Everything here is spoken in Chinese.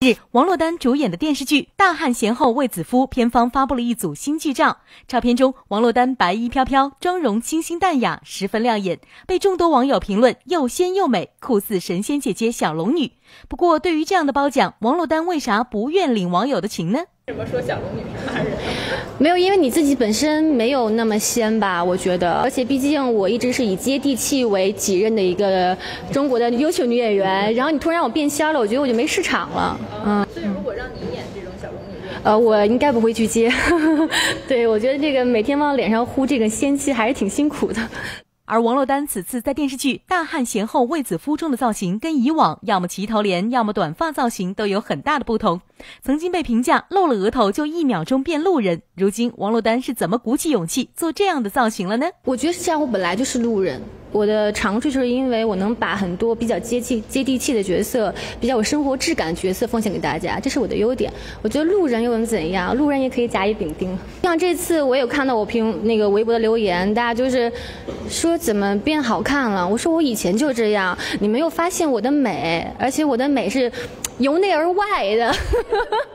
王珞丹主演的电视剧《大汉贤后为子夫》片方发布了一组新剧照。照片中，王珞丹白衣飘飘，妆容清新淡雅，十分亮眼，被众多网友评论又仙又美，酷似神仙姐姐小龙女。不过，对于这样的褒奖，王珞丹为啥不愿领网友的情呢？ 为什么说小龙女是骂人？ 没有，因为你自己本身没有那么仙吧，我觉得。而且毕竟我一直是以接地气为己任的一个中国的优秀女演员，然后你突然让我变仙了，我觉得我就没市场了。 所以如果让你演这种小龙女， 我应该不会去接。对，我觉得这个每天往脸上呼这个仙气还是挺辛苦的。 而王珞丹此次在电视剧《大汉贤后为子夫》中的造型跟以往要么齐头帘要么短发造型都有很大的不同，曾经被评价露了额头就1秒钟变路人。如今王珞丹是怎么鼓起勇气做这样的造型了呢？ 我觉得是这样，我本来就是路人。我的长处就是因为我能把很多比较接地气的角色，比较有生活质感的角色奉献给大家，这是我的优点。我觉得路人又能怎样？路人也可以甲乙丙丁。像这次我有看到我那个微博的留言，大家就是说怎么变好看了？我说我以前就这样，你没有发现我的美，而且我的美是由内而外的。